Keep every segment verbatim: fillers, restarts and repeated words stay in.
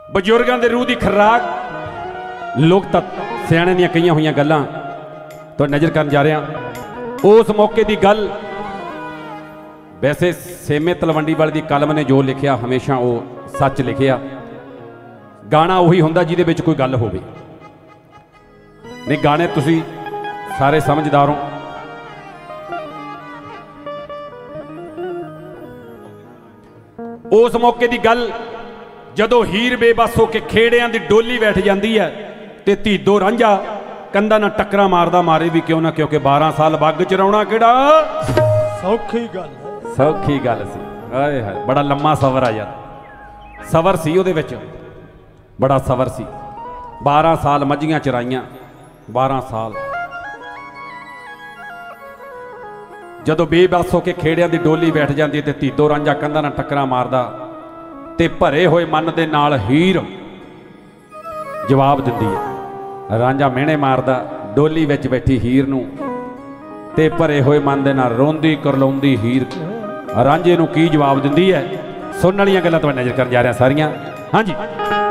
बजुर्गों के रूह की खुराक लोग तक सियाणे दी कई हुई गल्लां तो नज़र कर जा रहा। उस मौके की गल वैसे सेमे तलवंडी वाले की कलम ने जो लिखिया हमेशा वो सच लिखिया। गाना उही हुंदा जिहदे विच कोई गल होवे। नहीं गाने तुसी सारे समझदार हो। उस मौके की गल जदों हीर बेबस होके खेड़ियां दी डोली बैठ जाती है ते धीदो रांझा कंधा ना टकरा मारदा मारे भी क्यों ना, क्योंकि बारह साल बग चराउणा किहड़ा सौखी गल सौखी गल सी। हाय हाय बड़ा लम्मा सवर आ यार, सवर सी उहदे विच बड़ा सवर सी। बारह साल मझियां चराइयां, बारह साल जदों बेबस होके खेड़ियां दी डोली बैठ जाती ते धीदो रांझा कंधा ना टकरा मारदा ते भरे हुए मन दे नाल हीर जवाब दिंदी है। रांझा मेहणे मारदा डोली विच बैठी हीर नूं ते भरे हुए मन दे नाल रोंदी करलाउंदी हीर रांझे नूं की जवाब दिंदी है। सुनने वालियां गल्लां तुहाडे नज़र कर जा रहा सारियां। हाँ जी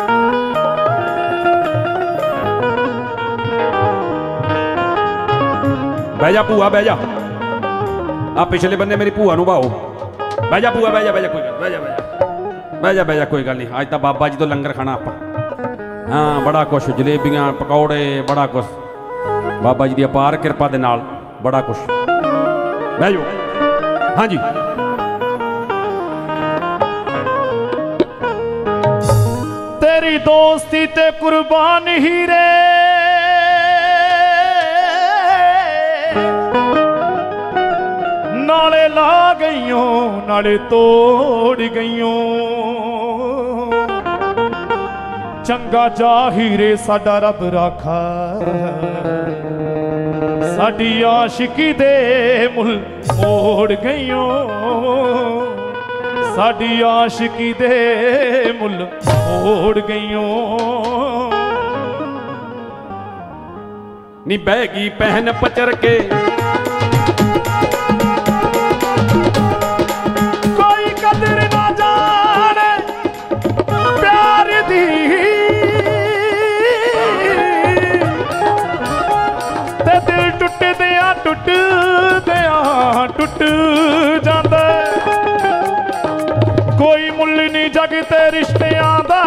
बह जा भूआ बह जा, आ पिछले बन्ने मेरी भूआ नूं भाओ। बह जा भूआ बह जा बह जा कोई गल बह जा बह जा बह जा बह जा कोई गल नहीं। अज तो बाबा जी तो लंगर खाना आप। हाँ बड़ा कुछ जलेबियां पकौड़े बड़ा कुछ बाबा जी की अपार कृपा दे नाल बड़ा कुछ। बह जाओ। हाँ जी तेरी दोस्ती ते कुर्बान हीरे नाले ला गईयों नाले तोड़ गईयों। चंगा जा हीरे साडा रब राखा साडी आशिकी दे मुल मोड़ गईयों। साडी आशिकी दे मुल मोड़ गईयों। नी बहगी पहन पचर के कोई कदर ना जाने प्यार दी ते दिल टुट दिया टुट दिया टुट जांदा। कोई मुल नहीं जग ते रिश्तियां दा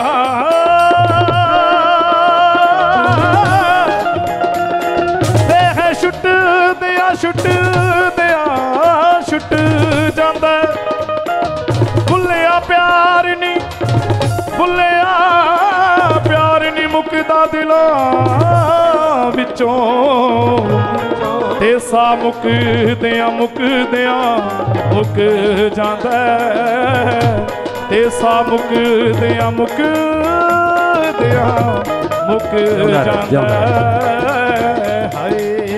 देह छुट दिया छुट दिया छुट जांदा। भुलिया प्यार नहीं भुलिया प्यार नहीं मुकदा दिलों विचों। ऐसा मुक दिया मुक दिया मुक जांदा। ऐसा मुक दिया मुक दिया मुक जांदा। हाय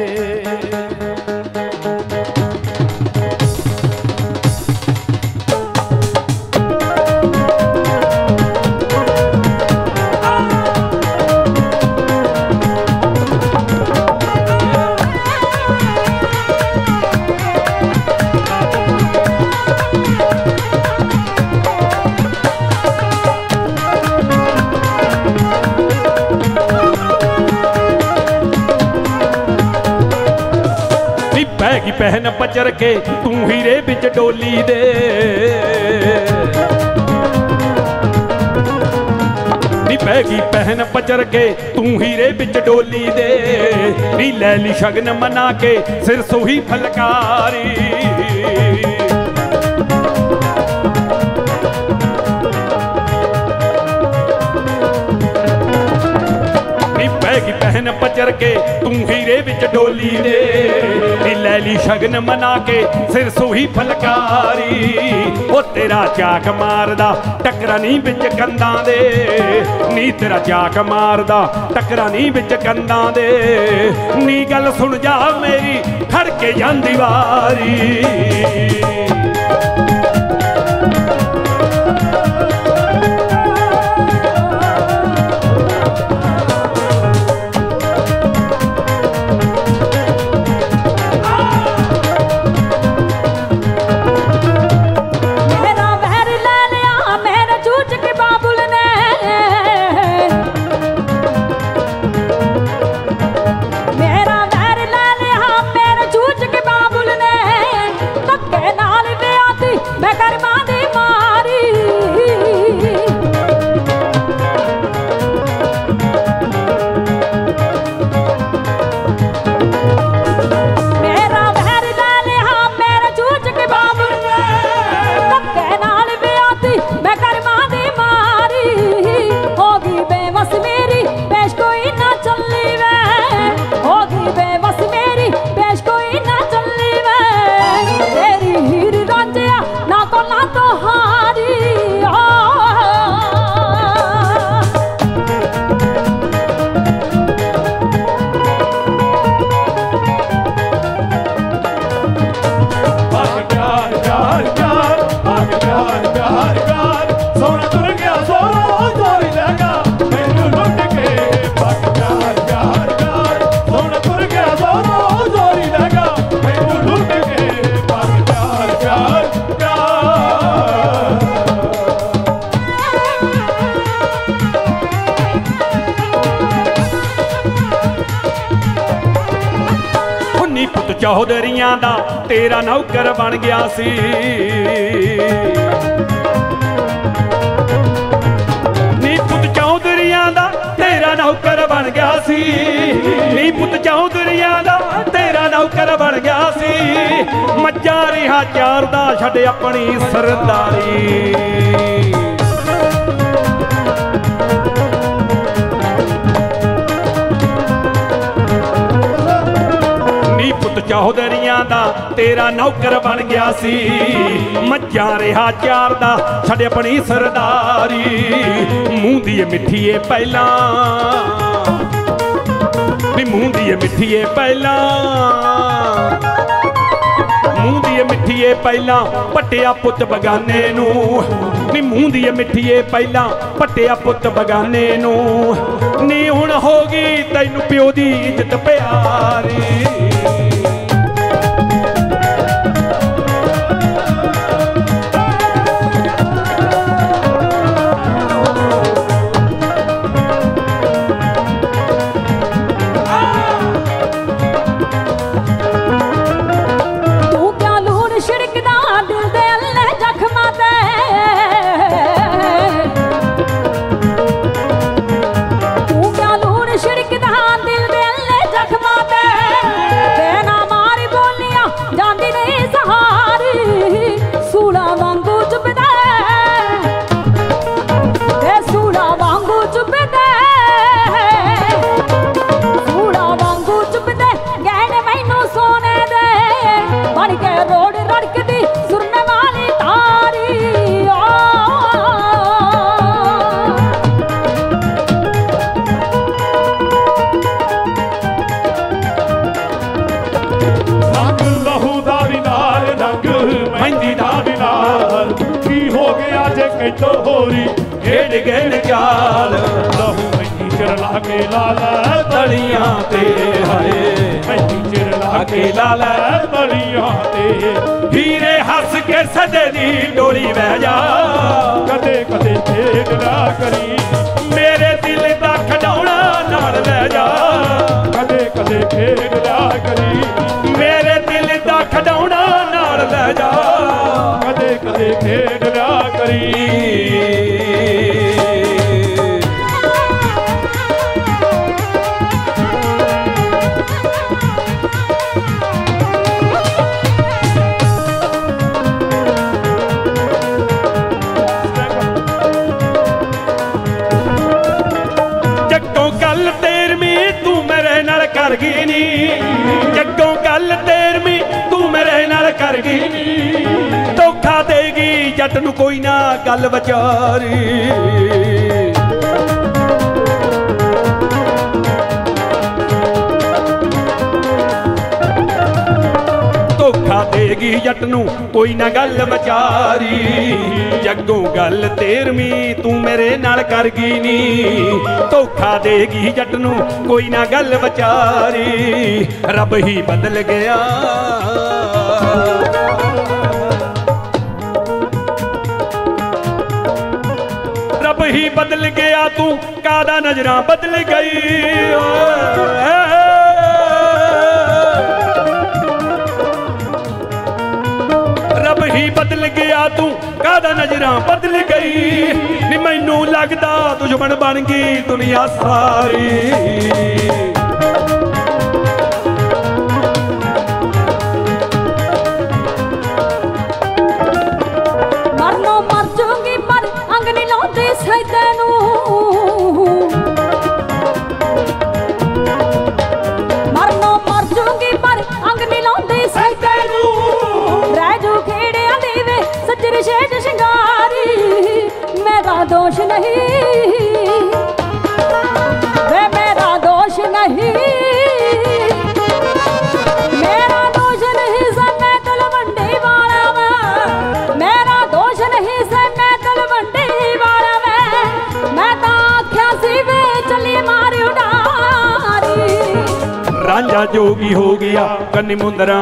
बहगी पहन पचर के तू हीरे बिच डोली दे। नी बहगी पहन पचर के तू हीरे बिच डोली दे। नी लैली शगन मना के सिर सोही फलकारी। बहगी पहन पचर के तू हीरे बिच डोली दे। लैली शगन मना के सिर सोही फलकारी। ओ तेरा चाक मारदा टकरा नहीं बिच कंधां दे। नी तेरा चाक मारदा टकरा नहीं बिच कंधां दे। नी गल सुन जा मेरी खड़के जांदी वारी। मेरा बहर ले लिया मेरे चूच के बाबुल ने। चौधरियां दा तेरा नौकर बन गया सी। नी पुत चौधरियां दा तेरा नौकर बन गया सी। नी पुत चौधरियां दा तेरा नौकर बन गया सी। मज्जा रिहा चारदा छड़ अपनी सरदारी। चौधरियां दा तेरा नौकर बन गया सी। मज्जा रिहा चारदा छड़ अपनी सरदारी। मूंह दी मिठीए पहला मूंह दी मिठीए पहला मूंह दी मिठीए पहला पट्टिया पुत बगाने नू। नी मूंह दी मिठीए पहला पट्टिया पुत बगाने नू। नी हुण होगी तैनू प्यो दी इज्जत प्यारी। तो होरी खेड गए चाल। लहू मही चिर लाके लाला तलियां ते हाय। मही चिर लाके लाला तलियां ते। हीरे हस के सजे दी डोली बह जा। कदे कदे खेड ना करी मेरे दिल दा खडौना नाल ले जा। कदे कदे खेड ना करी मेरे दिल दा खडौना नाल ले जा। कदे कदे खेड ना करी। जग्गों गल तेरवीं तू मेरे नाल कर गई। धोखा देगी जट नू कोई ना गल विचारी। धोखा देगी जट नू कोई ना गल विचारी। जग्गों गल तेरवीं तू मेरे नाल कर गई नी। धोखा देगी जट नू कोई ना गल विचारी। रब ही बदल गया रब ही बदल गया तू कादा नजरां बदल गई। रब ही बदल गया तू कादा नजरां बदल गई। नी मैनू लगदा दुश्मन बन गई दुनिया सारी। मरनो मर जाऊंगी पर अंग नहीं लाते सैतनू। मरनो मर जाऊंगी पर अंग नहीं लाते सैतनू। राजू खेड़े देवे सच्चर शेष शिंगारी। मेरा दोष नहीं वे मेरा दोष नहीं। मेरा दोष नहीं सा मैं तलवंडी वाला मैं। मेरा दोष नहीं सा मैं तलवंडी वाला मैं। मैं तो आख्या सी वे चली मारी उडारी। रांझा जोगी हो गया कन्नी मुंदरा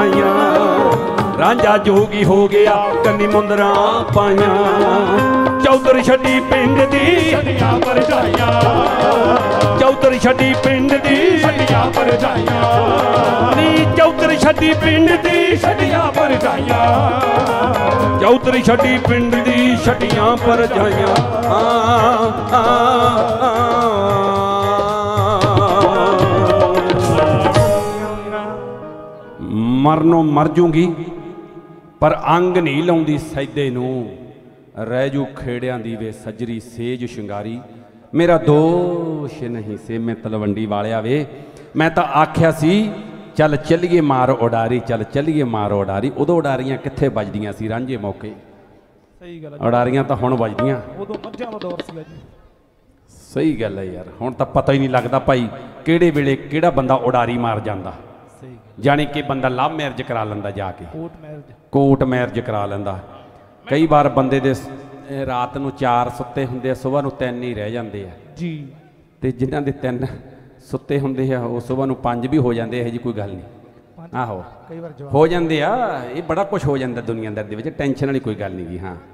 पाइया। रांझा जोगी हो गया कन्नी मुंदरा पाइया। ਚੌਧਰ ਛੱਡੀ ਪਿੰਡ ਦੀ ਛੱਡੀਆਂ ਭਰਜਾਈਆਂ ਚੌਧਰ ਛੱਡੀ ਪਿੰਡ ਦੀ ਛੱਡੀਆਂ ਭਰਜਾਈਆਂ ਨੀ ਚੌਧਰ ਛੱਡੀ ਪਿੰਡ ਦੀ ਛੱਡੀਆਂ ਭਰਜਾਈਆਂ ਚੌਧਰ ਛੱਡੀ ਪਿੰਡ ਦੀ ਛੱਡੀਆਂ ਭਰਜਾਈਆਂ ਮਰਨੋਂ ਮਰ ਜੂਗੀ ਪਰ ਅੰਗ ਨਹੀਂ ਲਾਉਂਦੀ ਸੈਦੇ ਨੂੰ ਰਹਿ ਜੂ ਖੇੜਿਆਂ ਦੀ ਵੇ ਸੱਜਰੀ ਸੇਜ ਸ਼ਿੰਗਾਰੀ ਮੇਰਾ ਦੋਸ਼ ਨਹੀਂ ਸੇ ਮੈਂ ਤਲਵੰਡੀ ਵਾਲਿਆ ਵੇ ਮੈਂ ਤਾਂ ਆਖਿਆ ਸੀ ਚੱਲ ਚੱਲੀਏ ਮਾਰ ਉਡਾਰੀ ਚੱਲ ਚੱਲੀਏ ਮਾਰ ਉਡਾਰੀ ਉਦੋਂ ਉਡਾਰੀਆਂ ਕਿੱਥੇ ਵੱਜਦੀਆਂ ਸੀ ਰਾਂਝੇ ਮੌਕੇ ਸਹੀ ਗੱਲ ਉਡਾਰੀਆਂ ਤਾਂ ਹੁਣ ਵੱਜਦੀਆਂ ਉਦੋਂ ਮੱਝਾਂ ਦਾ ਦੌਰ ਸੀਗਾ ਜੀ ਸਹੀ ਗੱਲ ਹੈ ਯਾਰ ਹੁਣ ਤਾਂ ਪਤਾ ਹੀ ਨਹੀਂ ਲੱਗਦਾ ਭਾਈ ਕਿਹੜੇ ਵੇਲੇ ਕਿਹੜਾ ਬੰਦਾ ਉਡਾਰੀ ਮਾਰ ਜਾਂਦਾ ਸਹੀ ਜਾਣੀ ਕਿ ਬੰਦਾ ਲਵ ਮੈਰਿਜ ਕਰਾ ਲੈਂਦਾ ਜਾ ਕੇ ਕੋਰਟ ਮੈਰਿਜ ਕੋਰਟ ਮੈਰਿਜ ਕਰਾ ਲੈਂਦਾ ਕਈ ਵਾਰ ਬੰਦੇ ਦੇ ਰਾਤ ਨੂੰ ਚਾਰ ਸੁੱਤੇ ਹੁੰਦੇ ਆ ਸਵੇਰ ਨੂੰ ਤਿੰਨ ਹੀ ਰਹਿ ਜਾਂਦੇ ਆ ਜੀ ਤੇ ਜਿਨ੍ਹਾਂ ਦੇ ਤਿੰਨ ਸੁੱਤੇ ਹੁੰਦੇ ਆ ਉਹ ਸਵੇਰ ਨੂੰ ਪੰਜ ਵੀ ਹੋ ਜਾਂਦੇ ਇਹੋ ਜਿਹੀ ਕੋਈ ਗੱਲ ਨਹੀਂ ਆਹੋ ਕਈ ਵਾਰ ਜਵਾਬ ਹੋ ਜਾਂਦੇ ਆ ਇਹ ਬੜਾ ਕੁਝ ਹੋ ਜਾਂਦਾ ਦੁਨੀਆਦਾਰੀ ਦੇ ਵਿੱਚ ਟੈਨਸ਼ਨ ਵਾਲੀ ਕੋਈ ਗੱਲ ਨਹੀਂ ਗੀ ਹਾਂ